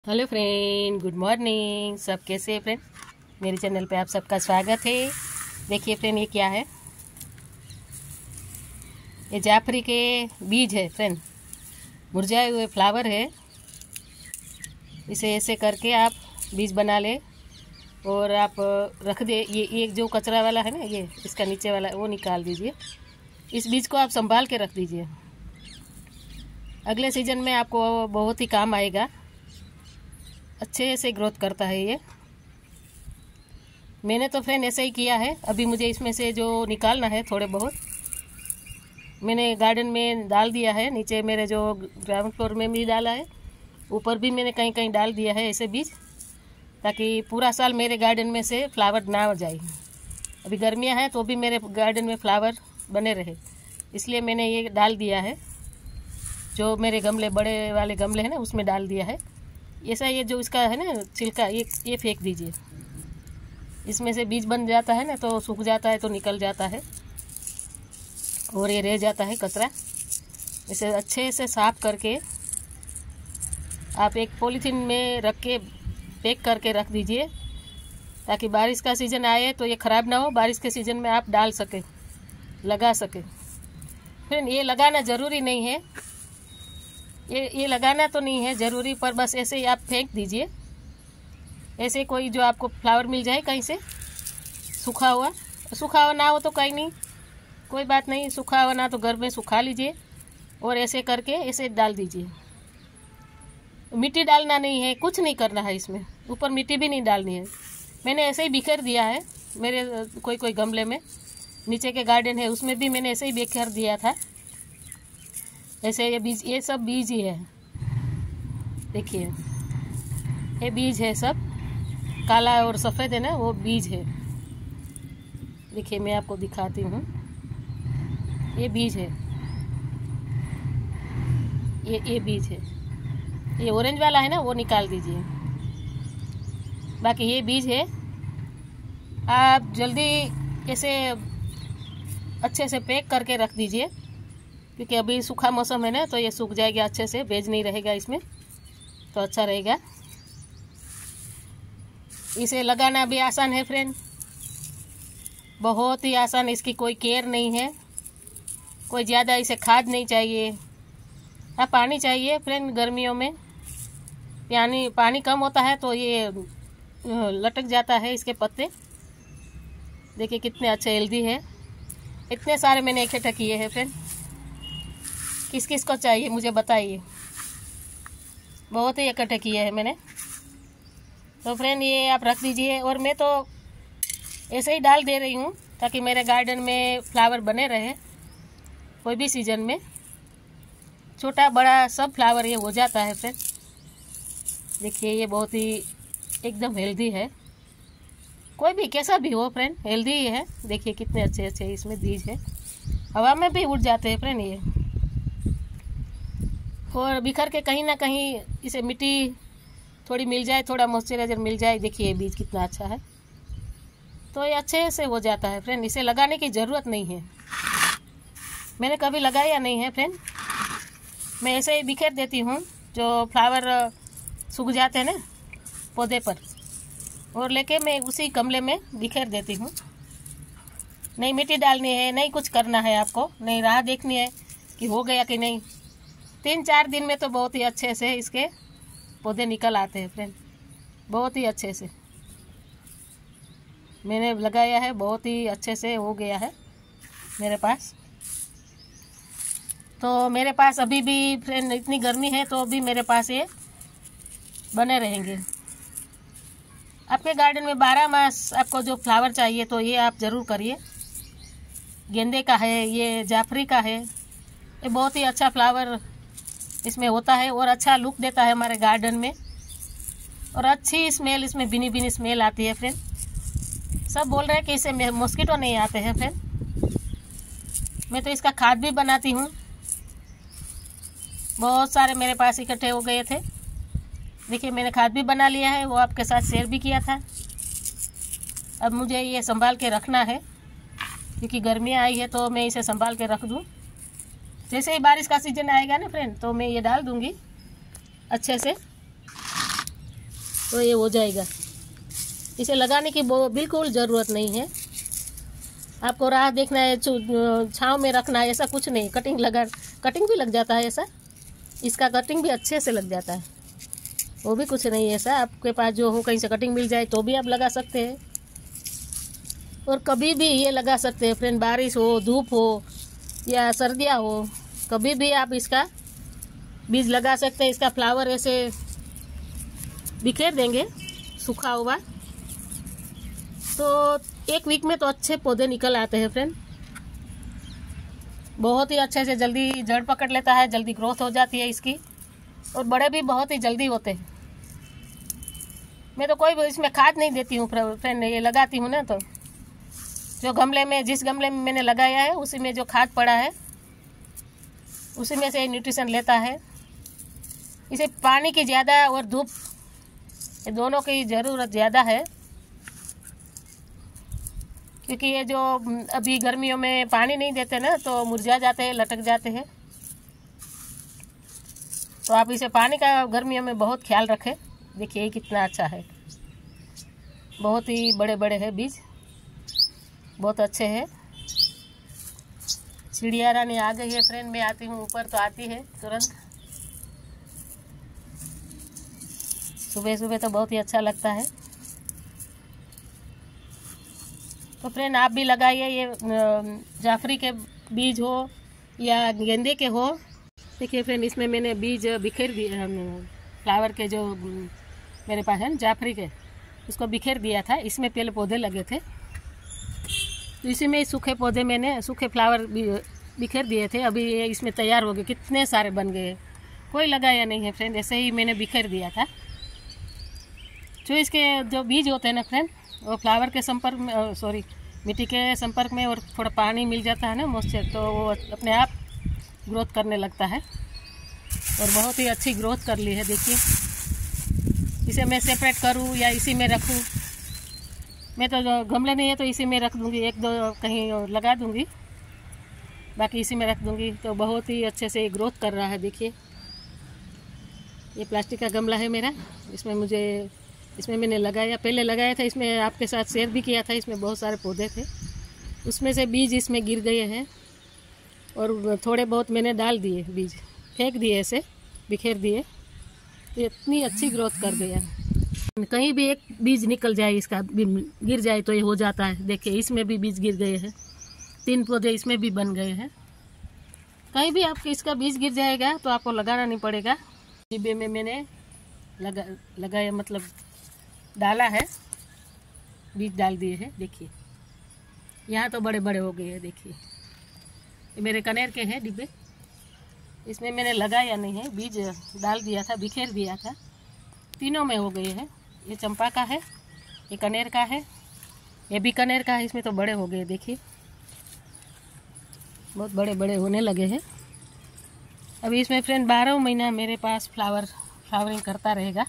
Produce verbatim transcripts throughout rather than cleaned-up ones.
Hello friend, good morning. सब कैसे हैं फ्रेंड? मेरे चैनल पे आप सबका स्वागत है। देखिए फ्रेंड, ये क्या है? ये जाफरी के बीज है फ्रेंड, मुरझाए हुए फ्लावर है। इसे ऐसे करके आप बीज बना ले और आप रख दे। ये ये जो कचरा वाला है ना, ये इसका नीचे वाला वो निकाल दीजिए। इस बीज को आप संभाल के रख दीजिए, अगले सीजन में आपको बहुत ही काम आएगा। अच्छे से ग्रोथ करता है ये। मैंने तो फ्रेंड ऐसे ही किया है। अभी मुझे इसमें से जो निकालना है थोड़े बहुत, मैंने गार्डन में डाल दिया है। नीचे मेरे जो ग्राउंड फ्लोर में भी डाला है, ऊपर भी मैंने कहीं कहीं डाल दिया है ऐसे बीज, ताकि पूरा साल मेरे गार्डन में से फ्लावर ना जाए। अभी गर्मियां हैं तो भी मेरे गार्डन में फ्लावर बने रहे, इसलिए मैंने ये डाल दिया है। जो मेरे गमले, बड़े वाले गमले हैं ना, उसमें डाल दिया है। ऐसा ये जो इसका है ना छिलका, ये ये फेंक दीजिए। इसमें से बीज बन जाता है ना, तो सूख जाता है तो निकल जाता है और ये रह जाता है कचरा। इसे अच्छे से साफ करके आप एक पॉलीथीन में रख के पैक करके रख दीजिए, ताकि बारिश का सीज़न आए तो ये ख़राब ना हो। बारिश के सीज़न में आप डाल सके, लगा सके। फिर ये लगाना ज़रूरी नहीं है, ये ये लगाना तो नहीं है ज़रूरी, पर बस ऐसे ही आप फेंक दीजिए। ऐसे कोई जो आपको फ्लावर मिल जाए कहीं से, सूखा हुआ सूखा हुआ ना हो तो कहीं नहीं, कोई बात नहीं। सूखा हुआ ना तो घर में सुखा लीजिए और ऐसे करके ऐसे डाल दीजिए। मिट्टी डालना नहीं है, कुछ नहीं करना है इसमें, ऊपर मिट्टी भी नहीं डालनी है। मैंने ऐसे ही बिखेर दिया है मेरे कोई कोई गमले में। नीचे के गार्डन है उसमें भी मैंने ऐसे ही बिखेर दिया था। ऐसे ये बीज, ये सब बीज ही है। देखिए ये बीज है, सब काला और सफ़ेद है ना, वो बीज है। देखिए मैं आपको दिखाती हूँ, ये बीज है, ये ये बीज है। ये ऑरेंज वाला है ना, वो निकाल दीजिए। बाकी ये बीज है। आप जल्दी ऐसे अच्छे से पैक करके रख दीजिए, क्योंकि अभी सूखा मौसम है ना, तो ये सूख जाएगा अच्छे से, बेज नहीं रहेगा इसमें, तो अच्छा रहेगा। इसे लगाना भी आसान है फ्रेंड, बहुत ही आसान। इसकी कोई केयर नहीं है, कोई ज़्यादा इसे खाद नहीं चाहिए। हाँ, पानी चाहिए फ्रेंड। गर्मियों में पानी पानी कम होता है तो ये लटक जाता है इसके पत्ते। देखिए कितने अच्छे हेल्दी है। इतने सारे मैंने इकट्ठा किए हैं फ्रेंड। किस किस को चाहिए मुझे बताइए। बहुत ही इकट्ठे किए हैं मैंने। तो फ्रेंड ये आप रख दीजिए, और मैं तो ऐसे ही डाल दे रही हूँ ताकि मेरे गार्डन में फ्लावर बने रहे कोई भी सीज़न में। छोटा बड़ा सब फ्लावर ये हो जाता है फ्रेंड। देखिए ये बहुत ही एकदम हेल्दी है। कोई भी कैसा भी हो फ्रेंड, हेल्दी ही है। देखिए कितने अच्छे अच्छे इसमें बीज है, हवा में भी उड़ जाते हैं फ्रेंड ये। और बिखर के कहीं ना कहीं इसे मिट्टी थोड़ी मिल जाए, थोड़ा मॉइस्चराइजर मिल जाए। देखिए बीज कितना अच्छा है, तो ये अच्छे से हो जाता है फ्रेंड। इसे लगाने की ज़रूरत नहीं है, मैंने कभी लगाया नहीं है फ्रेंड। मैं ऐसे ही बिखेर देती हूँ। जो फ्लावर सूख जाते हैं ना पौधे पर, और लेके मैं उसी गमले में बिखेर देती हूँ। नहीं मिट्टी डालनी है, नहीं कुछ करना है आपको, नहीं राह देखनी है कि हो गया कि नहीं। तीन चार दिन में तो बहुत ही अच्छे से इसके पौधे निकल आते हैं फ्रेंड, बहुत ही अच्छे से। मैंने लगाया है, बहुत ही अच्छे से हो गया है मेरे पास। तो मेरे पास अभी भी फ्रेंड इतनी गर्मी है तो अभी मेरे पास ये बने रहेंगे। आपके गार्डन में बारह मास आपको जो फ्लावर चाहिए तो ये आप ज़रूर करिए। गेंदे का है, ये जाफरी का है, ये बहुत ही अच्छा फ्लावर इसमें होता है और अच्छा लुक देता है हमारे गार्डन में, और अच्छी स्मेल इसमें, बिनी बिनी स्मेल आती है फ्रेंड। सब बोल रहे हैं कि इससे मॉस्किटो नहीं आते हैं फ्रेंड। मैं तो इसका खाद भी बनाती हूँ। बहुत सारे मेरे पास इकट्ठे हो गए थे। देखिए मैंने खाद भी बना लिया है, वो आपके साथ शेयर भी किया था। अब मुझे ये संभाल के रखना है, क्योंकि गर्मियाँ आई है तो मैं इसे संभाल के रख दूँ। जैसे ही बारिश का सीजन आएगा ना फ्रेंड, तो मैं ये डाल दूँगी अच्छे से। तो ये हो जाएगा। इसे लगाने की बिल्कुल ज़रूरत नहीं है। आपको राह देखना है, छाँव में रखना है, ऐसा कुछ नहीं। कटिंग लगा कटिंग भी लग जाता है ऐसा, इसका कटिंग भी अच्छे से लग जाता है, वो भी कुछ नहीं है ऐसा। आपके पास जो हो कहीं से कटिंग मिल जाए तो भी आप लगा सकते हैं, और कभी भी ये लगा सकते हैं फ्रेंड। बारिश हो, धूप हो या सर्दियाँ हो, कभी भी आप इसका बीज लगा सकते हैं। इसका फ्लावर ऐसे बिखेर देंगे सूखा हुआ, तो एक वीक में तो अच्छे पौधे निकल आते हैं फ्रेंड। बहुत ही अच्छे से जल्दी जड़ पकड़ लेता है, जल्दी ग्रोथ हो जाती है इसकी, और बड़े भी बहुत ही जल्दी होते हैं। मैं तो कोई इसमें खाद नहीं देती हूँ फ्रेंड, ये लगाती हूँ ना, तो जो गमले में जिस गमले में मैंने लगाया है उसी में जो खाद पड़ा है उसी में से न्यूट्रिशन लेता है। इसे पानी की ज़्यादा और धूप दोनों की ज़रूरत ज़्यादा है, क्योंकि ये जो अभी गर्मियों में पानी नहीं देते ना तो मुरझा जाते हैं, लटक जाते हैं। तो आप इसे पानी का गर्मियों में बहुत ख्याल रखें। देखिए ये कितना अच्छा है, बहुत ही बड़े बड़े हैं बीज, बहुत अच्छे हैं। चिड़िया रानी आ गई है फ्रेंड, मैं आती हूँ ऊपर तो आती है तुरंत। सुबह सुबह तो बहुत ही अच्छा लगता है। तो फ्रेंड आप भी लगाइए, ये जाफरी के बीज हो या गेंदे के हो। देखिए फ्रेंड इसमें मैंने बीज बिखेर दिए, फ्लावर के जो मेरे पास है जाफरी के, उसको बिखेर दिया था। इसमें पहले पौधे लगे थे, तो इसी में सूखे पौधे मैंने सूखे फ्लावर बिखेर दिए थे। अभी ये इसमें तैयार हो गए, कितने सारे बन गए। कोई लगाया नहीं है फ्रेंड, ऐसे ही मैंने बिखेर दिया था। जो इसके जो बीज होते हैं ना फ्रेंड, वो फ्लावर के संपर्क में, सॉरी मिट्टी के संपर्क में, और थोड़ा पानी मिल जाता है ना, मॉइस्चर, तो वो अपने आप ग्रोथ करने लगता है, और बहुत ही अच्छी ग्रोथ कर ली है। देखिए इसे मैं सेपरेट करूँ या इसी में रखूँ, मैं तो जो गमले नहीं है तो इसी में रख दूँगी, एक दो कहीं लगा दूँगी, बाकी इसी में रख दूँगी। तो बहुत ही अच्छे से ग्रोथ कर रहा है। देखिए ये प्लास्टिक का गमला है मेरा, इसमें मुझे इसमें मैंने लगाया, पहले लगाया था, इसमें आपके साथ शेयर भी किया था। इसमें बहुत सारे पौधे थे, उसमें से बीज इसमें गिर गए हैं, और थोड़े बहुत मैंने डाल दिए बीज, फेंक दिए, ऐसे बिखेर दिए, तो इतनी अच्छी ग्रोथ कर गया। कहीं भी एक बीज निकल जाए, इसका गिर जाए तो ये हो जाता है। देखिए इसमें भी बीज गिर गए हैं, तीन पौधे इसमें भी बन गए हैं। कहीं भी आपके इसका बीज गिर जाएगा तो आपको लगाना नहीं पड़ेगा। डिब्बे में मैंने लगा लगाया मतलब डाला है, बीज डाल दिए हैं। देखिए यहाँ तो बड़े बड़े हो गए हैं। देखिए ये मेरे कनेर के हैं डिब्बे, इसमें मैंने लगाया नहीं है, बीज डाल दिया था, बिखेर दिया था, तीनों में हो गए हैं। ये चंपा का है, ये कनेर का है, ये भी कनेर का है। इसमें तो बड़े हो गए, देखिए बहुत बड़े बड़े होने लगे हैं। अभी इसमें फ्रेंड बारह महीना मेरे पास फ्लावर फ्लावरिंग करता रहेगा,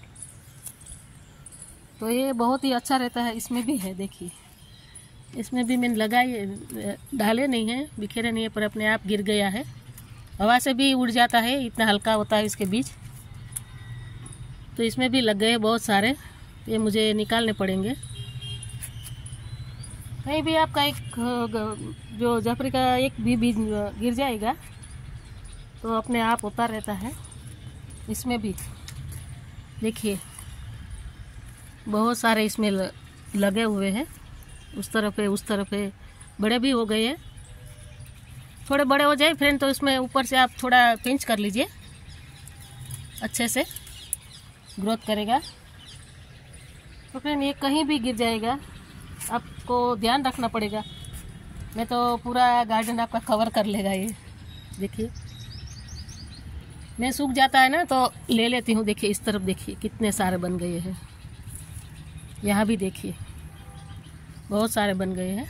तो ये बहुत ही अच्छा रहता है। इसमें भी है, देखिए इसमें भी मैंने लगाए, डाले नहीं हैं, बिखेरे नहीं है, पर अपने आप गिर गया है। हवा से भी उड़ जाता है, इतना हल्का होता है इसके बीज। तो इसमें भी लग गए बहुत सारे, ये मुझे निकालने पड़ेंगे। कहीं भी आपका एक जो जाफरी का एक भी बीज गिर जाएगा तो अपने आप होता रहता है। इसमें भी देखिए बहुत सारे इसमें लगे हुए हैं, उस तरफ है, उस तरफ है, बड़े भी हो गए हैं। थोड़े बड़े हो जाए फ्रेंड तो इसमें ऊपर से आप थोड़ा पिंच कर लीजिए, अच्छे से ग्रोथ करेगा। तो फ्रेंड ये कहीं भी गिर जाएगा, आपको ध्यान रखना पड़ेगा, मैं तो पूरा गार्डन आपका कवर कर लेगा ये। देखिए मैं सूख जाता है ना तो ले लेती हूँ। देखिए इस तरफ देखिए कितने सारे बन गए हैं, यहाँ भी देखिए बहुत सारे बन गए हैं।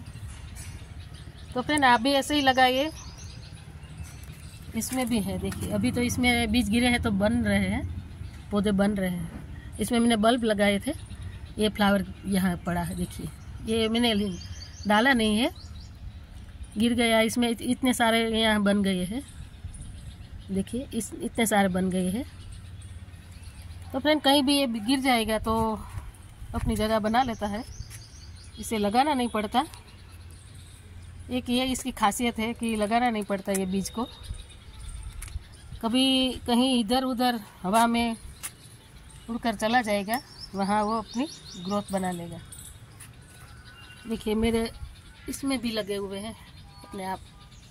तो फ्रेंड आप भी ऐसे ही लगाइए। इसमें भी है, देखिए अभी तो इसमें बीज गिरे हैं तो बन रहे हैं, पौधे बन रहे हैं। इसमें मैंने बल्ब लगाए थे, ये फ्लावर यहाँ पड़ा है। देखिए ये मैंने डाला नहीं है, गिर गया। इसमें इतने सारे यहाँ बन गए हैं, देखिए इस इतने सारे बन गए हैं। तो फ्रेंड कहीं भी ये गिर जाएगा तो अपनी जगह बना लेता है, इसे लगाना नहीं पड़ता। एक ये इसकी खासियत है कि लगाना नहीं पड़ता ये बीज को। कभी कहीं इधर उधर हवा में उड़कर चला जाएगा, वहाँ वो अपनी ग्रोथ बना लेगा। देखिए मेरे इसमें भी लगे हुए हैं अपने आप।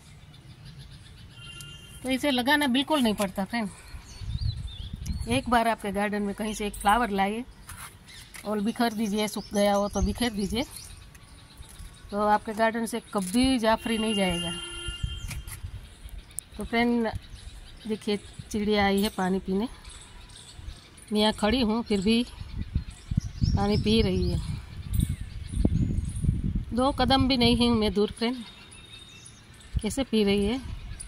तो इसे लगाना बिल्कुल नहीं पड़ता फ्रेंड। एक बार आपके गार्डन में कहीं से एक फ्लावर लाइए और बिखेर दीजिए, सूख गया हो तो बिखेर दीजिए, तो आपके गार्डन से कभी जाफरी नहीं जाएगा। तो फ्रेंड देखिए चिड़िया आई है पानी पीने। मैं यहाँ खड़ी हूँ फिर भी पानी पी रही है। दो कदम भी नहीं हूँ मैं दूर फ्रेंड, कैसे पी रही है।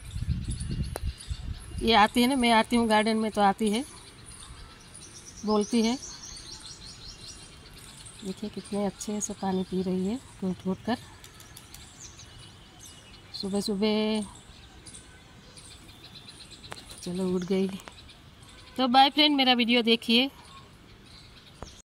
ये आती है ना, मैं आती हूँ गार्डन में तो आती है, बोलती है। देखिए कितने अच्छे से पानी पी रही है घूट घूट कर सुबह सुबह। चलो उठ गई। तो बाय फ्रेंड, मेरा वीडियो देखिए।